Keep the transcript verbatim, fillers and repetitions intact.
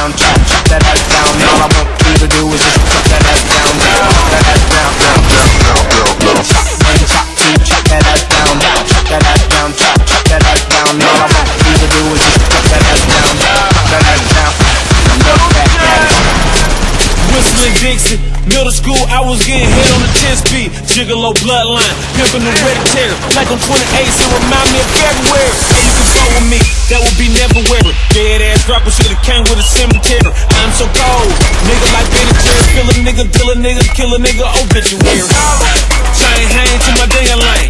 down, chop, chop that ass down. All I want you to do is just chop that ass down, chop that ass down, down, down, down, down. Chop one, chop two, chop that ass down, chop that ass down, chop, chop that ass down. All I want you to do is just chop that ass down, chop that ass down. Whistling Dixie, middle school, I was getting hit on the ten speed. Gigolo bloodline, pimpin' hereditary. Like I'm twenty-eight, so remind me of February. Hey, you can go with me, that would be never weary. Dead ass rapper should've came with a cemetery. I'm so cold, nigga like Benny Jerry. Kill a nigga, kill a nigga, kill a nigga, obituary. Chain hang to my damn lane.